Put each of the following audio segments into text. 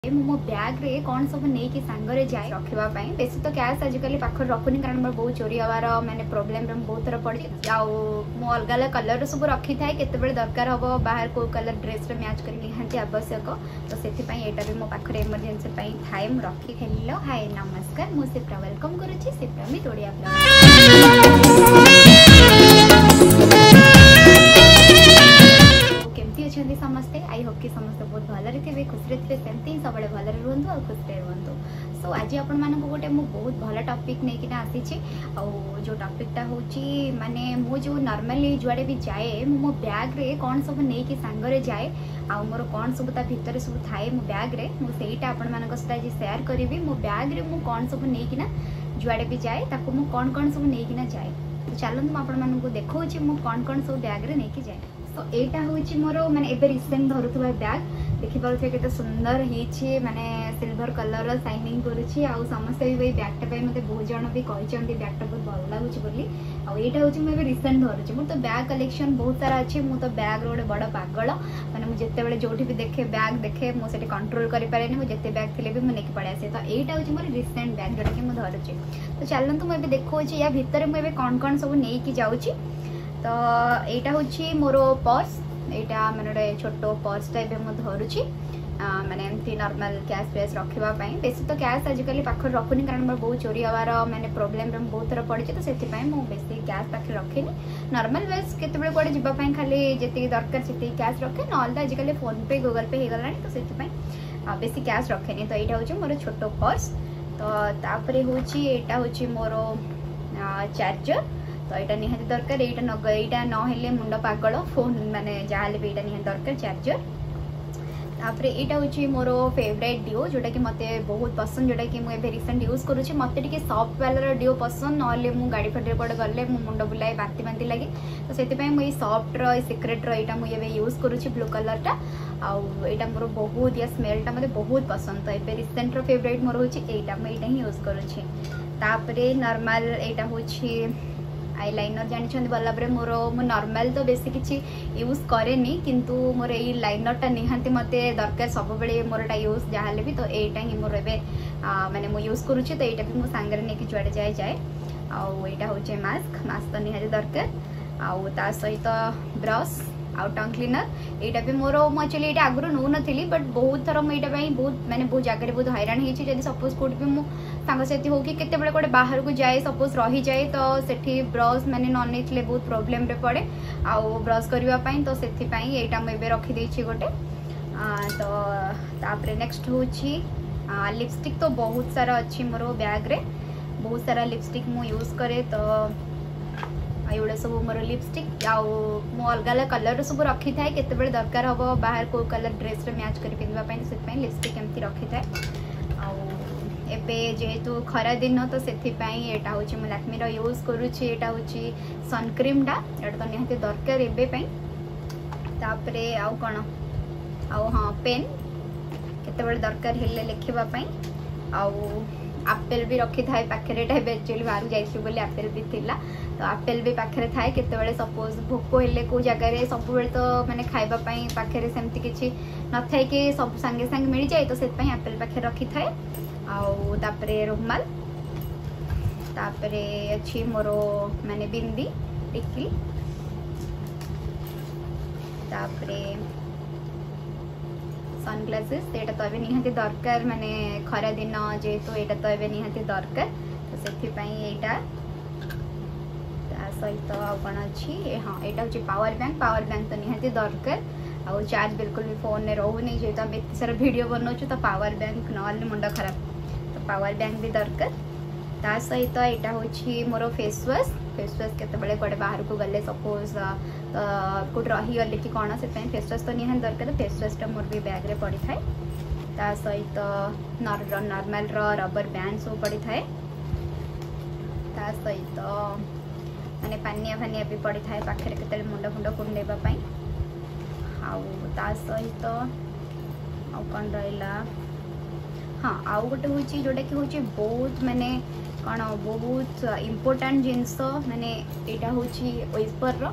मो बैग रे कौन सब नहीं कि सांगरे जाए रखापी बेस तो कैश आजिकल पाखे रखुनी कारण मोर बहुत चोरी हबार मैंने प्रोब्लेम बहुत थर पड़ी मु अलग अलग कलर सब रखी थाए केते दरकार हम बाहर को कलर ड्रेस रे मैच कर निहांती आवश्यक तो से यहाँ भी मो पाखे इमरजेंसी थाए मुझे रखी। हेलो हाय नमस्कार मुझे सिप्रा वेलकम करुच्ची सिप्रा मी तोड़िया समस्ते आई होप कि समस्त बहुत भल थे खुशी थे सेमती सब भल रुहतु और खुशी रुहतु। सो आज आपण मानक गोटे मु बहुत भल टॉपिक नहीं कि आसी जो टॉपिकटा हूँ माने मु जो नॉर्मली जुआड़े भी जाए मो बैग रे कौन सब नहीं कि सांगरे जाए आ मोर कौन सब ता भितर सब थाए मो बैग रे मु सेटा आपण मानक सहित आज शेयर करी मो बैग रे मु कौन सब नहीं कि जुआड़े भी जाए ताको मु कौन कौन सब नहीं कि जाए तो चलते आपण मानक देखौछि मु कौन कौन सब बैग रे नहीं कि जाए। तो यहाँ हूँ मोर मैंने एबे रिसेंट धरुवा बैग देखिपे केते सुंदर होइछि माने सिल्वर कलर शाइनिंग करुछि आ समस्ते भी बैगटा मते बहुत जन भी कहते बैगटा बहुत भल लगुच बोली आईटा हूँ मुझे रिसेंट धरुछि मोर तो बैग कलेक्शन बहुत सारा अच्छे मु तो बैग रोड बड़ पागल माने मुझे जिते जो भी देखे बैग देखे मुझे कंट्रोल कर पारे जिते बैग थे भी मुझे पड़े आसे तो यहाँ हूँ मोर रिसेंट बैग जोटा कि मुझे धरुछि। तो चलते मुझे देखो या भितर मुझे कौन कौन सब नहीं जाऊँगी। तो यहाँ हूँ मोर पर्स यहाँ मैंने छोट पर्स टाइप मुझे धरुची माने एमती नॉर्मल कैश फ्रेश रखापी बेस तो कैश आजिकल पाखे रखुनी कारण मोर बहुत चोरी हबार मैंने प्रोब्लेम बहुत थर पड़ी तो से बेसी कैश पाखे रखेनी नॉर्मल बेस केते कड़े जावाई खाली जी दरकार से कैश रखे ना तो आजिकल फोन पे गूगल पे हो गला तो से बेसी कैश रखेनी। तो यहाँ हूँ मोर छोट पर्स तो तापर हूँ यहाँ हूँ मोर चार्जर तो यहाँ निहाती दरकार यहाँ ना मुंड पागल फोन माने जहाँ भी यहाँ निहाती दरकार चार्जर। तापर यहाँ हूँ मोर फेवरेट डिओ जोटा कि मते बहुत पसंद जोटा कि मुझे रिसेंट यूज करुँच मत सॉफ्ट वाला डिओ पसंद ना मु गाड़ी फटे कड़े गले मो मुंड बुलाए बांति बांति लगे तो से मुझे सॉफ्ट सिक्रेट यहाँ मुझे यूज करुँच ब्लू कलरटा आईटा मोर बहुत या स्मेलटा मत बहुत पसंद तो ये रिसेंट फेवरेट मोर हूँ यहाँ ही यूज करुँच। तापर नॉर्मल यहाँ हूँ आई लाइनर जानते गलापर मोर मु नॉर्मल तो बेसी किसी यूज कैनि किंतु मोर ये लाइनरटा निहांती मते दरकार सब बेले मोरटा यूज जहाँ भी तो यहाँ ही मोर ए माने मु यूज करुँची तो यहाँ भी मो सांगरे नहीं जुआड़े जाए जाए आईटा हूँ मास्क तो निहाती दरकार आउ ता सहित ब्रश आउ टंग क्लीनर यहाँ भी मोर एक्चुअली ये आगुरी नौ नी बट बहुत थर मुझे बहुत माने बहुत जगह बहुत हैरान होती सपोज कौट भी मु सांगसाथी हो कि केते बड़े बाहर को जाए सपोज रही जाए तो सेठी ब्रश माने न नहीं बहुत प्रोब्लेम रे पड़े आउ ब्रश करने तो से यहाँ मुझे रखी देछि गोटे। तो तापर नेक्स्ट हूँ लिपस्टिक तो बहुत सारा अच्छी मोर बैग रे बहुत सारा लिपस्टिक मु यूज करे तो ये सब मोर लिपस्टिक आउ अलग अलग कलर सब रखी थाए केते दरकार हम बाहर को कलर ड्रेस रे मैच कर पिंधापी तो लिपस्टिक एमती रखी थाए एबे जेहेतु खरा दिन तो से यहाँ हूँ मैं लैक्मीर यूज करुँची यहाँ हूँ सनक्रीमटा यहाँ तो निहाती दरकार एवं तापरे आउ कौन आउ हाँ पेन केते दरकार हेल्ले लिखापी आउ आपेल भी रखी थाए पाखे एक्चुअली बाहर जाइए आपेल भी थिला तो आपेल भी पाखे थाए केते सपोज भोक हेल्ले को जगह सब तो मैंने खावाई पाखे सेमती किसी न थाए कि सब सांगे सांगे मिल जाए तो से आपेल पाखे रखी थाए आउ तापरे रुमाल तापरे अच्छी मोर माने बिंदी टिकली तापरे सनग्लासेस यहाँ तो ये निहाती दरकार माने खरा दिन जेहेतु यहाँ तो ये निहाती दरकार तो से यहाँ सहित आउ कौन अच्छी हाँ यहाँ हूँ पावर बैंक तो निहाती दरकार आउ चार्ज बिल्कुल भी फोन में रोनी जेहेतु आम एत सारा वीडियो बनाऊँ तो पावर बैंक ना मुंड खराब तो पावर बैंक भी दरकार ता सहित यहाँ हूँ मोर फेस वाश केते कड़े बाहर को गले सपोज कौट रहीगले कि कौन से फेस वाश तो निहाती दरकार तो फेस वाशटा मोर भी बैग रे पड़ी थाए ता सहित नॉर्मल रबर बैंड सब पड़ी थाए ता सहित माने पानिया फानिया भी पड़ी थाए पाखे केते मुंड फुंड कुंडेबापी आउ ता सहित आउ कौन रहा हाँ आउ गोटे हूँ जोटा कि हूँ बहुत माने कौन बहुत इम्पोर्टाट जिनस माने यहाँ हूँ व्हिस्पर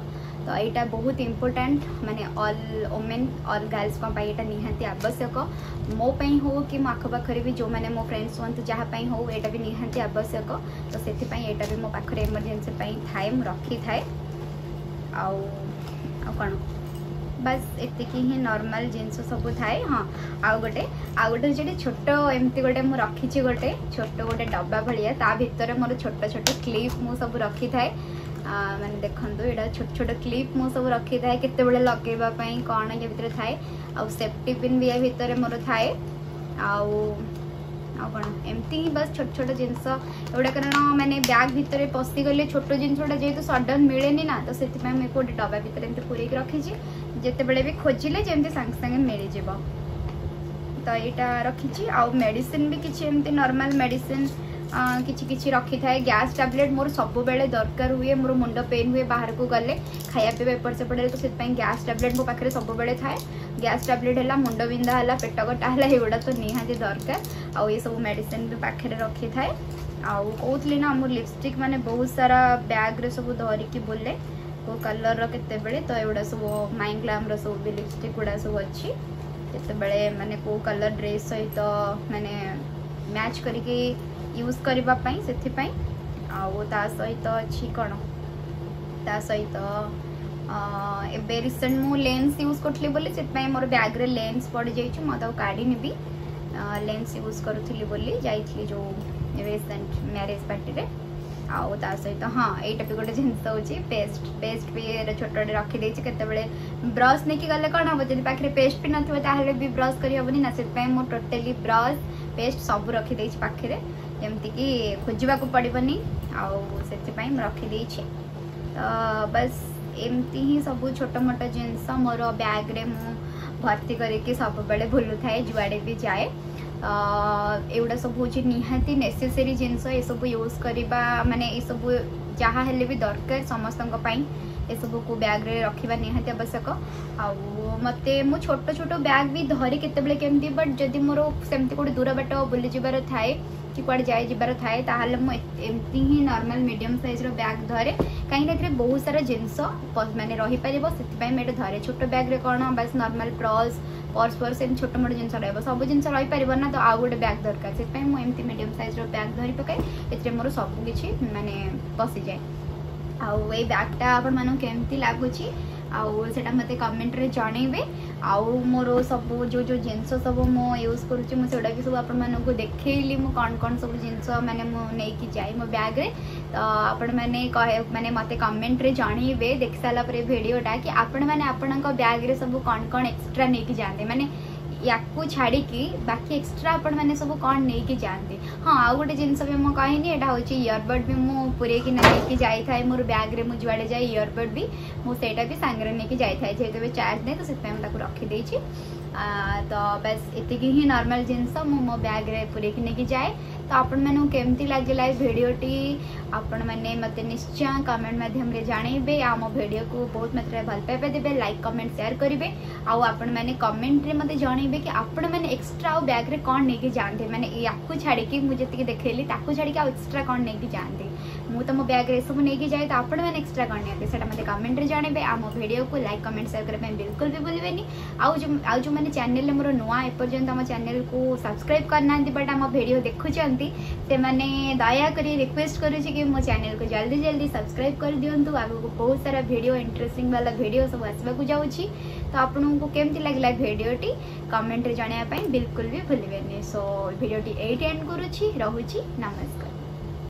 तो यहाँ बहुत इम्पोर्टाट माने ऑल वुमेन ऑल गर्ल्स यहाँ निहाती आवश्यक मो हो कि मो आखपाखे भी जो मैंने मो फ्रेंड्स हूँ जहाँपाई हो यहाँ भी निहाती आवश्यक तो से यहाँ भी मो पाखे इमरजेंसी थाए मुझे रखी थाए आउ कौन बस एतिकी ही नॉर्मल जिनस सब थाए। हाँ आउ गोटे जो छोट एमती गोटे मुझे रखी गोटे छोट गोटे डब्बा भाया ता भितर मोर छोट छोट क्लिप मु सब रखी थाए माने देखो यहाँ छोट छोट क्लिप मु सब रखी थाए केते बेले लगेवाई कौन ये भितर थाए आउ सेफ्टी पिन भी या भितर मोर थाए आउ कौन एमती ही बस छोट छोट जिनस एवढा कारण मैंने बैग भितर पशिगले छोट जिनसा जेहतु सडन मिले ना तो से मुझे गोटे डब्बा भितर एमती पूरेक रखी जिते बड़े भी खोजिले जमी सांगे सांगे मिल जाव तो यहाँ रखी आउ मेडिसिन भी किसी एमती नॉर्मल मेडिसिन किछि रखी थाए गैस टैबलेट मोर सब बेले दरकार हुए मोर मुंड पेन हुए बाहर को गले खाया पीवा एपट सेपटे तो से गैस टैबलेट मो पाखे सब बेले थाए गैस टैबलेट है मुंड बिंधा है पेट कटा है ये तो निहाती दरकार आउ ये सब मेडिसिन भी पाखे रखी थाए आउ कहूली ना मोर लिपस्टिक माने बहुत सारा बैग रे सब धरिकी बुले को कलर केते बेले तो एगुड़ा सब माइन ग्लैम सब भी लिपस्टिक गुड़ा सब अच्छी केते माने को कलर ड्रेस सहित माने मैच करके यूज करने से आउ ता सहित अच्छी कौन ता सहित एबे रिसेंट मु लेंस यूज करथली बोली से मोर बैग रे लेंस पड़ जाइछु म तो काढी निबी लेंस यूज करूथली बोली जाइथली जो रिसेंट मैरिज पार्टी रे आउ ता सहित हाँ यहाँ भी गोटे जिनस होची पेस्ट भी छोटे रखी देछि केते बेले ब्रश नहीं गले कौन हम जब पाखे पेस्ट भी नथिबो ताहले भी ब्रश करी हबनी ना से मो टोटली ब्रश पेस्ट सब रखी देछि पाखे जमती कि खोजा को पड़बनी आउ से रखी देछि तो बस एमती ही सब छोट मोट जिनस मोर बैग रे मु भर्ती करके सब बेले भूलु थाए जुआड़े भी जाए एगुड़ा सब हूँ निहाती नेसेसरी जिनस ये सब यूज करवा माने ये सब जहाँ हेले भी दरकार समस्त ये सब को बैग रे रखा निहाती आवश्यक आउ मते मो छोट छोट बैग भी धरी केते केमती बट जदि मोर सेमती गोटे दूर बाट बुली जबार थाए कि कुआड़े जाए जबार थाए ताहले मो एमती ही नॉर्मल मीडियम साइज रो बैग धरे कहीं बहुत सारा जिनस माने रही पारिबो सेति मैं धरे छोट बैग रे कौन बस नॉर्मल पर्स एम छोट मोट जिन रहा सब जिन रही पार ना तो आउ गोटे बैग दरकार से मुझे मीडियम साइज रो बैग धरी पकाए ए मोर सब किसी माने पशि जाए आउ ये बैगटा आपण मानू केमती लागुची आउ सेटा मते कमेंट रे जणेबे आउ मोर सब जो जिनस सब मो यूज करूची मो सेडा भी सब आपण मानू देखैली मो कौन सब जिनस माने मो नेकी जाई मो बैग रे तो आपण माने कहे माने मते कमेंट रे जणेबे देख साला परे वीडियोटा कि आपण माने आपणक बैग रे सब कौन एक्स्ट्रा नेकी जांदे माने याकू छाड़ी की बाकी एक्स्ट्रा आपण मैंने सब कौन नहीं कि जानते। हाँ आउ गोटे जिनस भी मुझे कहनी यहाँ हूँ इयरबड भी मुझे पूरे कि नहीं जाई थाए मोर बैग रे मुझे जुआड़े जाए इयरबड भी मुझे भी सांगे नहीं जाई थाए जेहेतु चार्ज नहीं तो से रखी देछि तो बस एतिकी ही नॉर्मल जिनस मो बैग रे पूरे कि नहीं जाए तो आपण मैंने केमती लगे भिडटी आपण मैंने मत निश्चय कमेंट माध्यम रे जानइबे आ मो वीडियो को बहुत मात्रा भल पाइबा देबे लाइक कमेंट शेयर करेंगे आउ आपण मैंने कमेंट रे मते जानइबे कि आपण मैंने एक्स्ट्रा आ बैग रे कौन नहीं जानते माने याकू छाड़ी कि मुझे जी देखली ताकू छाड़ी आ एक्स्ट्रा कौन नहीं जानते मु तो मो बैग रे सब नहीं जाए तो आपण मैंने एक्स्ट्रा कौन नहीं से मते कमेंट रे जानइबे आ मो वीडियो को लाइक कमेंट शेयर करबे बिल्कुल भी भूलिबेनी आउ जो मैंने चैनल मोर नुआ एपर्यंत आम चैनल को सब्सक्राइब करना बट आम वीडियो देखुंत से मैंने दया करी रिक्वेस्ट करुँच कि मो चैनल को जल्दी जल्दी सब्सक्राइब कर दिंतु आगु को बहुत सारा वीडियो इंटरेस्टिंग वाला वीडियो सब आसवाक जाऊँगी तो आपको केमती लगे वीडियोटी कमेंट रे जानापी बिल्कुल भी भूलिबेनी सो वीडियोटी एट एंड करुँची रहुची नमस्कार।